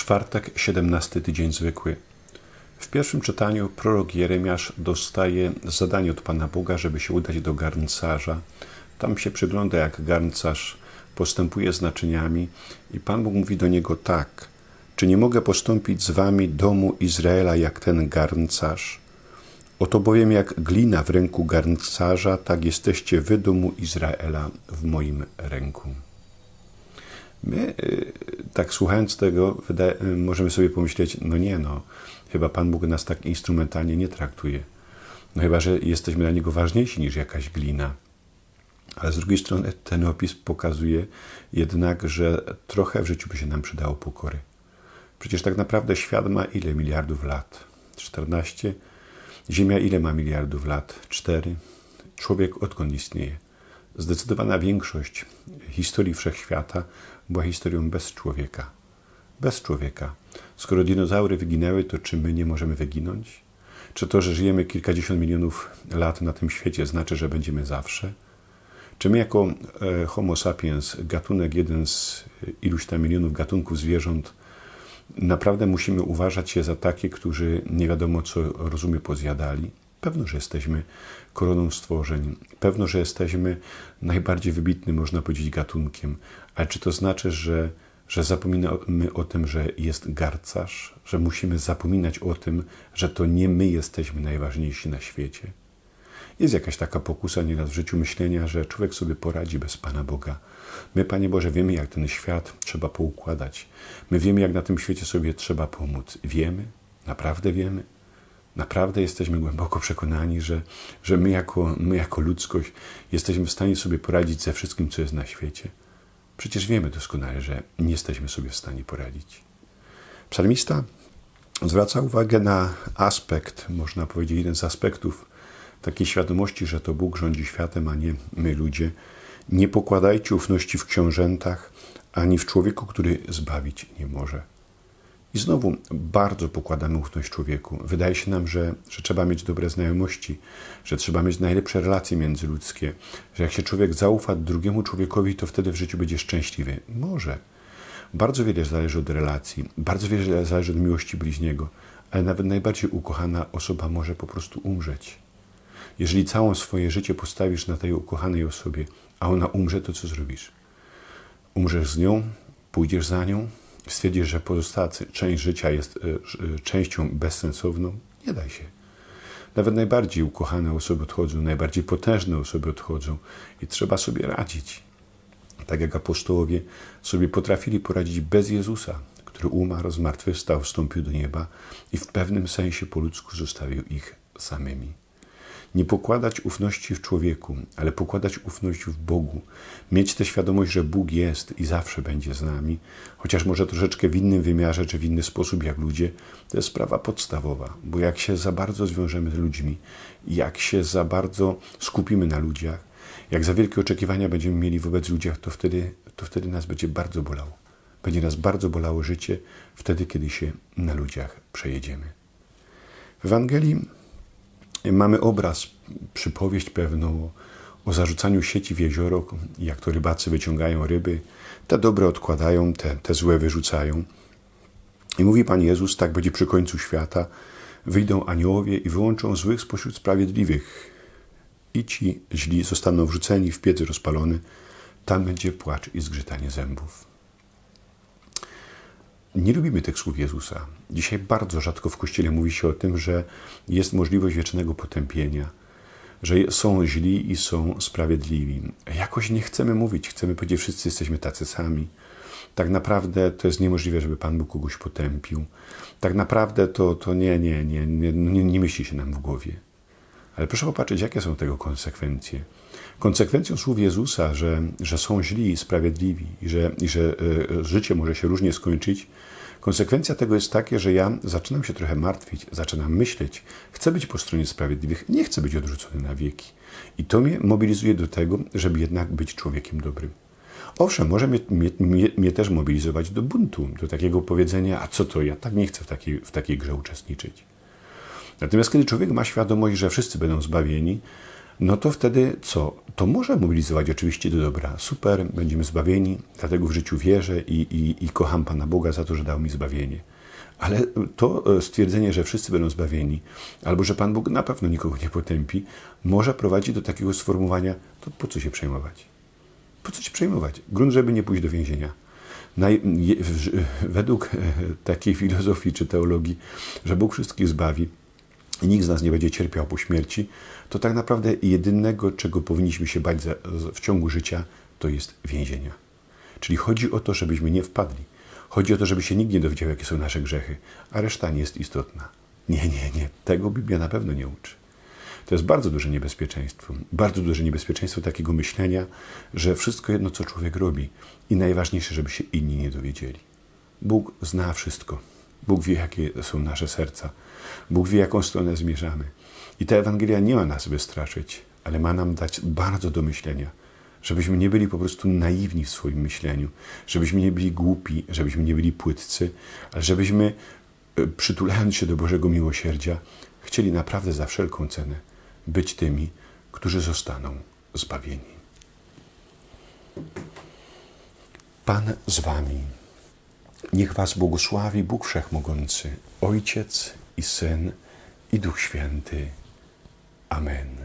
Czwartek, 17 tydzień zwykły. W pierwszym czytaniu prorok Jeremiasz dostaje zadanie od Pana Boga, żeby się udać do garncarza. Tam się przygląda, jak garncarz postępuje z naczyniami i Pan Bóg mówi do niego tak: czy nie mogę postąpić z wami, domu Izraela, jak ten garncarz? Oto bowiem jak glina w ręku garncarza, tak jesteście wy, domu Izraela, w moim ręku. My, tak słuchając tego, możemy sobie pomyśleć, chyba Pan Bóg nas tak instrumentalnie nie traktuje. Chyba że jesteśmy dla Niego ważniejsi niż jakaś glina. Ale z drugiej strony ten opis pokazuje jednak, że trochę w życiu by się nam przydało pokory. Przecież tak naprawdę świat ma ile miliardów lat? 14. Ziemia ile ma miliardów lat? 4. Człowiek odkąd istnieje? Zdecydowana większość historii wszechświata była historią bez człowieka. Bez człowieka. Skoro dinozaury wyginęły, to czy my nie możemy wyginąć? Czy to, że żyjemy kilkadziesiąt milionów lat na tym świecie, znaczy, że będziemy zawsze? Czy my jako Homo sapiens, gatunek jeden z iluś tam milionów gatunków zwierząt, naprawdę musimy uważać się za takie, którzy nie wiadomo co rozumy pozjadali? Pewno, że jesteśmy koroną stworzeń. Pewno, że jesteśmy najbardziej wybitnym, można powiedzieć, gatunkiem. Ale czy to znaczy, że zapominamy o tym, że jest garncarz? Że musimy zapominać o tym, że to nie my jesteśmy najważniejsi na świecie? Jest jakaś taka pokusa nieraz w życiu myślenia, że człowiek sobie poradzi bez Pana Boga. My, Panie Boże, wiemy, jak ten świat trzeba poukładać. My wiemy, jak na tym świecie sobie trzeba pomóc. Wiemy? Naprawdę wiemy? Naprawdę jesteśmy głęboko przekonani, że my jako ludzkość jesteśmy w stanie sobie poradzić ze wszystkim, co jest na świecie? Przecież wiemy doskonale, że nie jesteśmy sobie w stanie poradzić. Psalmista zwraca uwagę na aspekt, można powiedzieć, jeden z aspektów takiej świadomości, że to Bóg rządzi światem, a nie my ludzie. Nie pokładajcie ufności w książętach, ani w człowieku, który zbawić nie może. I znowu bardzo pokładamy ufność człowieku. Wydaje się nam, że trzeba mieć dobre znajomości, że trzeba mieć najlepsze relacje międzyludzkie, że jak się człowiek zaufa drugiemu człowiekowi, to wtedy w życiu będzie szczęśliwy. Może. Bardzo wiele zależy od relacji, bardzo wiele zależy od miłości bliźniego, ale nawet najbardziej ukochana osoba może po prostu umrzeć. Jeżeli całe swoje życie postawisz na tej ukochanej osobie, a ona umrze, to co zrobisz? Umrzesz z nią? Pójdziesz za nią? Stwierdzisz, że pozostała część życia jest częścią bezsensowną? Nie daj się. Nawet najbardziej ukochane osoby odchodzą, najbardziej potężne osoby odchodzą i trzeba sobie radzić. Tak jak apostołowie sobie potrafili poradzić bez Jezusa, który umarł, zmartwychwstał, wstąpił do nieba i w pewnym sensie po ludzku zostawił ich samymi. Nie pokładać ufności w człowieku, ale pokładać ufność w Bogu. Mieć tę świadomość, że Bóg jest i zawsze będzie z nami, chociaż może troszeczkę w innym wymiarze, czy w inny sposób jak ludzie, to jest sprawa podstawowa. Bo jak się za bardzo zwiążemy z ludźmi, jak się za bardzo skupimy na ludziach, jak za wielkie oczekiwania będziemy mieli wobec ludzi, to wtedy nas będzie bardzo bolało. Będzie nas bardzo bolało życie wtedy, kiedy się na ludziach przejedziemy. W Ewangelii mamy obraz, przypowieść pewną o zarzucaniu sieci w jezioro, jak to rybacy wyciągają ryby, te dobre odkładają, te złe wyrzucają. I mówi Pan Jezus, tak będzie przy końcu świata, wyjdą aniołowie i wyłączą złych spośród sprawiedliwych. I ci źli zostaną wrzuceni w piecy rozpalony, tam będzie płacz i zgrzytanie zębów. Nie lubimy tych słów Jezusa. Dzisiaj bardzo rzadko w Kościele mówi się o tym, że jest możliwość wiecznego potępienia, że są źli i są sprawiedliwi. Jakoś nie chcemy mówić, chcemy powiedzieć, że wszyscy jesteśmy tacy sami. Tak naprawdę to jest niemożliwe, żeby Pan Bóg kogoś potępił. Tak naprawdę to nie myśli się nam w głowie. Ale proszę popatrzeć, jakie są tego konsekwencje. Konsekwencją słów Jezusa, że są źli i sprawiedliwi i że życie może się różnie skończyć, konsekwencja tego jest takie, że ja zaczynam się trochę martwić, zaczynam myśleć, chcę być po stronie sprawiedliwych, nie chcę być odrzucony na wieki. I to mnie mobilizuje do tego, żeby jednak być człowiekiem dobrym. Owszem, może mnie też mobilizować do buntu, do takiego powiedzenia, a co to, ja tak nie chcę w takiej grze uczestniczyć. Natomiast kiedy człowiek ma świadomość, że wszyscy będą zbawieni, no to wtedy co? To może mobilizować oczywiście do dobra. Super, będziemy zbawieni, dlatego w życiu wierzę i kocham Pana Boga za to, że dał mi zbawienie. Ale to stwierdzenie, że wszyscy będą zbawieni, albo że Pan Bóg na pewno nikogo nie potępi, może prowadzić do takiego sformułowania, to po co się przejmować? Po co się przejmować? Grunt, żeby nie pójść do więzienia. Według takiej filozofii czy teologii, że Bóg wszystkich zbawi i nikt z nas nie będzie cierpiał po śmierci, to tak naprawdę jedynego, czego powinniśmy się bać w ciągu życia, to jest więzienia. Czyli chodzi o to, żebyśmy nie wpadli. Chodzi o to, żeby się nikt nie dowiedział, jakie są nasze grzechy, a reszta nie jest istotna. Nie. Tego Biblia na pewno nie uczy. To jest bardzo duże niebezpieczeństwo. Bardzo duże niebezpieczeństwo takiego myślenia, że wszystko jedno, co człowiek robi i najważniejsze, żeby się inni nie dowiedzieli. Bóg zna wszystko. Bóg wie, jakie są nasze serca. Bóg wie, jaką stronę zmierzamy. I ta Ewangelia nie ma nas wystraszyć, ale ma nam dać bardzo do myślenia. Żebyśmy nie byli po prostu naiwni w swoim myśleniu. Żebyśmy nie byli głupi, żebyśmy nie byli płytcy, ale żebyśmy, przytulając się do Bożego miłosierdzia, chcieli naprawdę za wszelką cenę być tymi, którzy zostaną zbawieni. Pan z wami. Niech was błogosławi Bóg Wszechmogący, Ojciec i Syn i Duch Święty. Amen.